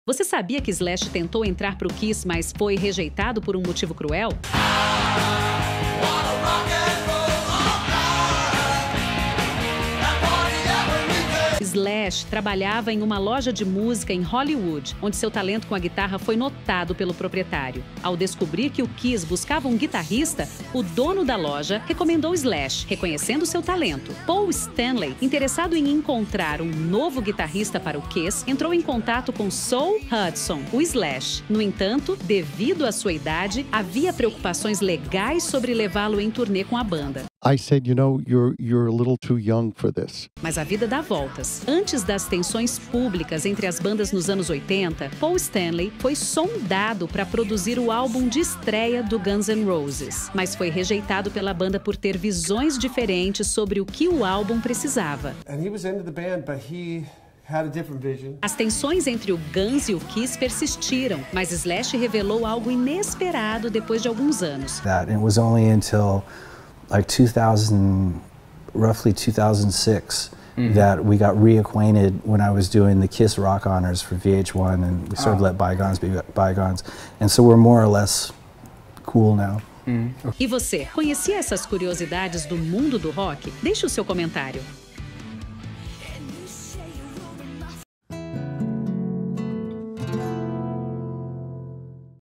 Você sabia que Slash tentou entrar pro Kiss, mas foi rejeitado por um motivo cruel? Slash trabalhava em uma loja de música em Hollywood, onde seu talento com a guitarra foi notado pelo proprietário. Ao descobrir que o Kiss buscava um guitarrista, o dono da loja recomendou Slash, reconhecendo seu talento. Paul Stanley, interessado em encontrar um novo guitarrista para o Kiss, entrou em contato com Saul Hudson, o Slash. No entanto, devido à sua idade, havia preocupações legais sobre levá-lo em turnê com a banda. I said, you know, you're a little too young for this. Mas a vida dá voltas. Antes das tensões públicas entre as bandas nos anos 80, Paul Stanley foi sondado para produzir o álbum de estreia do Guns N' Roses, mas foi rejeitado pela banda por ter visões diferentes sobre o que o álbum precisava. As tensões entre o Guns e o Kiss persistiram, mas Slash revelou algo inesperado depois de alguns anos. It was only until like 2000, roughly 2006, that we got reacquainted when I was doing the Kiss Rock Honors for VH1, and we sort of let bygones be bygones. And so we're more or less cool now. E você, conhecia essas curiosidades do mundo do rock? Deixe o seu comentário.